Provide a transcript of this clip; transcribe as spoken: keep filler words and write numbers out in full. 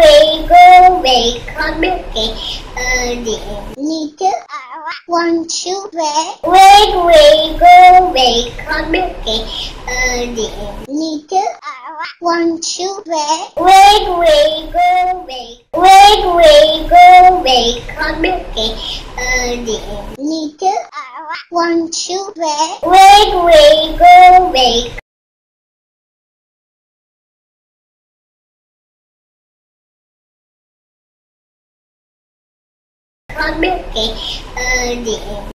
wiggle, wiggle, Milky, a little I want you back. Wiggle, wiggle, wiggle, Milky, a little I want you back. Wiggle, wiggle, wiggle, wiggle, wiggle, wiggle, Milky, a little I want you back. Wiggle, wiggle, wiggle. Con Milky, uh,